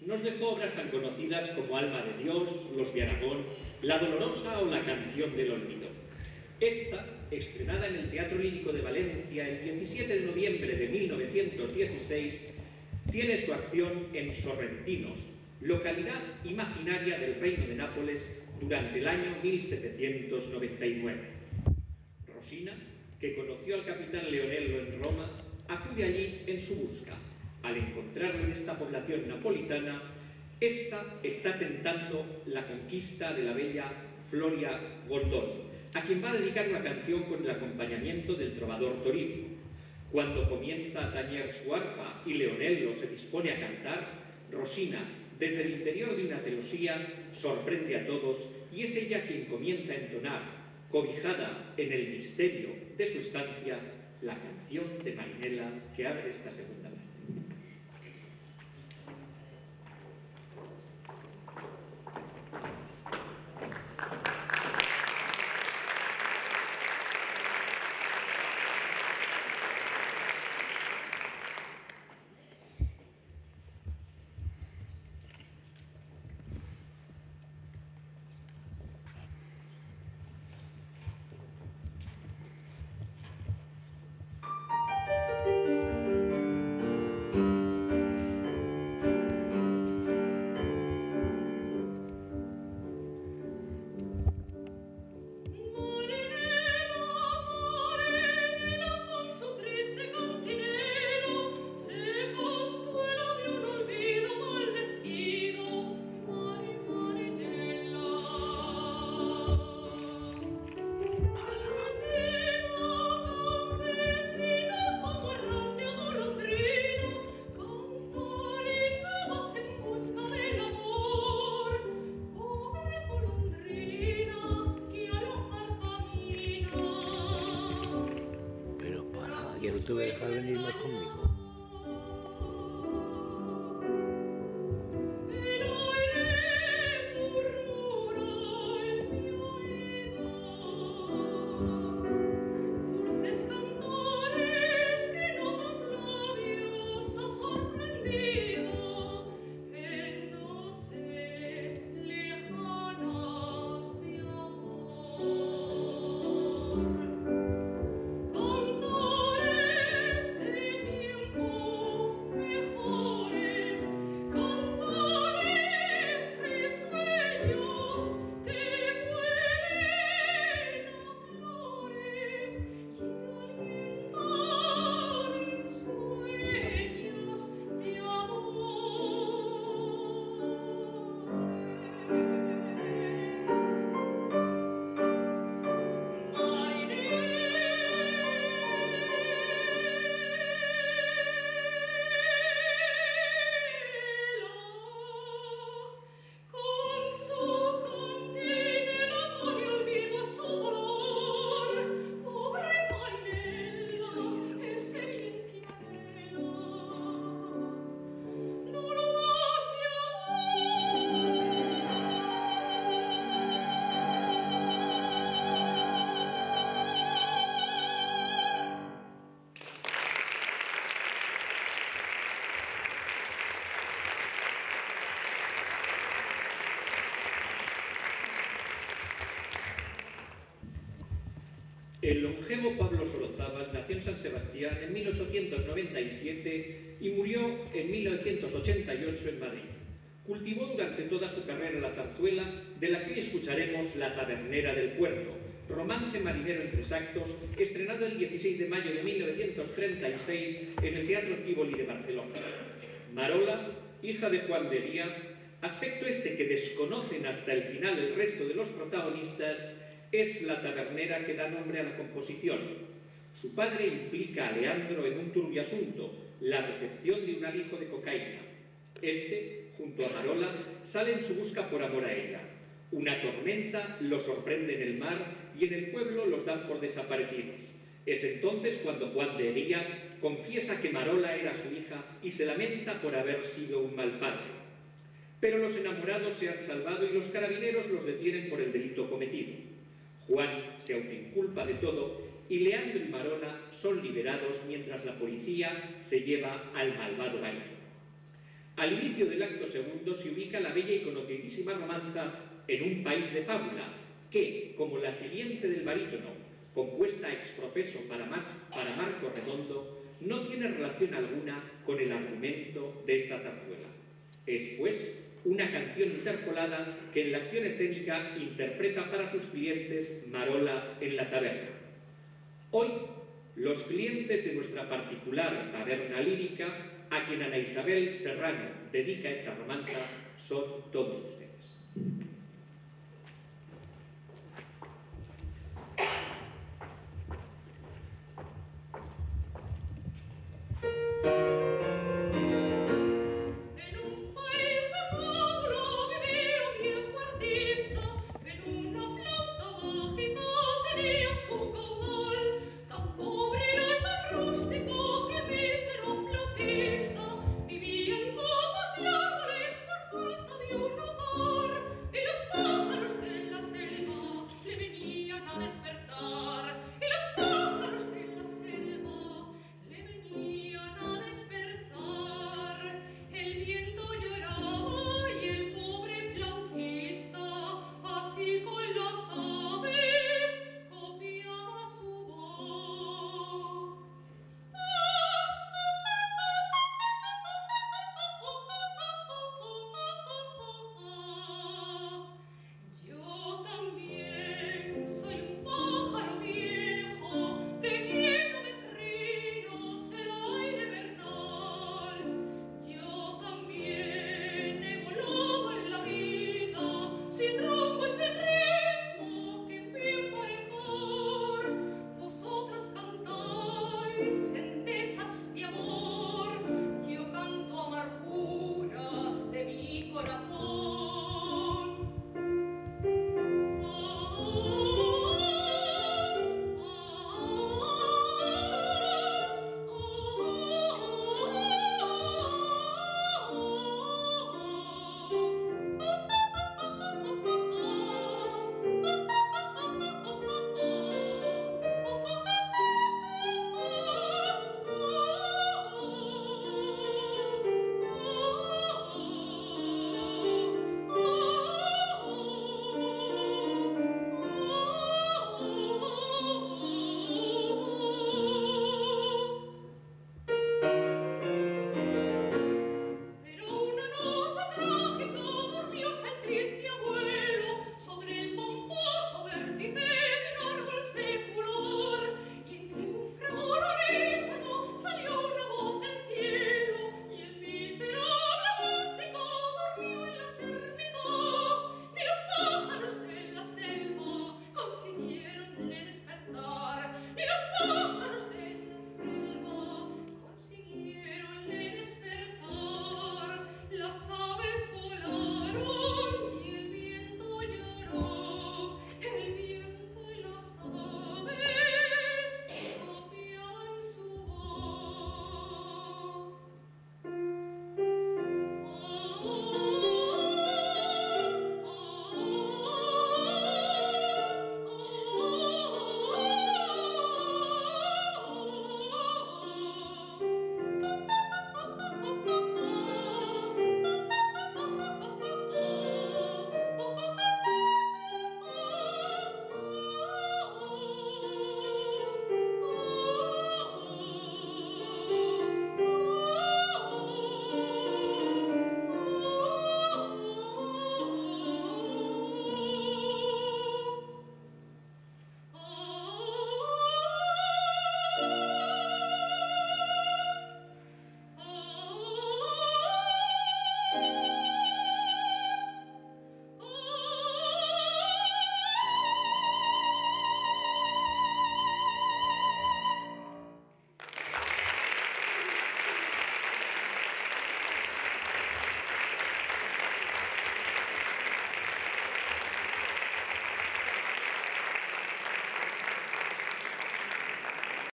Nos dejó obras tan conocidas como Alma de Dios, Los de Aragón, La Dolorosa o La Canción del Olvido. Esta, estrenada en el Teatro Lírico de Valencia el 17 de noviembre de 1916, tiene su acción en Sorrentinos, localidad imaginaria del Reino de Nápoles durante el año 1799. Rosina, que conoció al capitán Leonello en Roma, acude allí en su busca. Al encontrarlo en esta población napolitana, esta está tentando la conquista de la bella Floria Goldoni, a quien va a dedicar una canción con el acompañamiento del trovador Toribio. Cuando comienza a tañer su arpa y Leonello se dispone a cantar, Rosina, desde el interior de una celosía, sorprende a todos y es ella quien comienza a entonar, cobijada en el misterio de su estancia, la canción de Marinela que abre esta segunda parte. tuve que dejar venir más conmigo. El longevo Pablo Solozábal nació en San Sebastián en 1897 y murió en 1988 en Madrid. Cultivó durante toda su carrera la zarzuela, de la que hoy escucharemos La tabernera del puerto, romance marinero en 3 actos, estrenado el 16 de mayo de 1936 en el Teatro Tívoli de Barcelona. Marola, hija de Juan de Hería, aspecto este que desconocen hasta el final el resto de los protagonistas, es la tabernera que da nombre a la composición. Su padre implica a Leandro en un turbio asunto, la recepción de un alijo de cocaína. Este, junto a Marola, sale en su busca por amor a ella. Una tormenta los sorprende en el mar y en el pueblo los dan por desaparecidos. Es entonces cuando Juan de Hería confiesa que Marola era su hija y se lamenta por haber sido un mal padre. Pero los enamorados se han salvado y los carabineros los detienen por el delito cometido. Juan se autoinculpa de todo y Leandro y Marola son liberados mientras la policía se lleva al malvado marino. Al inicio del acto segundo se ubica la bella y conocidísima romanza En un país de fábula, que, como la siguiente del barítono, compuesta ex profeso para Marco Redondo, no tiene relación alguna con el argumento de esta zarzuela. Es, pues, una canción interpolada que en la acción escénica interpreta para sus clientes Marola en la taberna. Hoy, los clientes de nuestra particular taberna lírica, a quien Ana Isabel Serrano dedica esta romanza, son todos ustedes.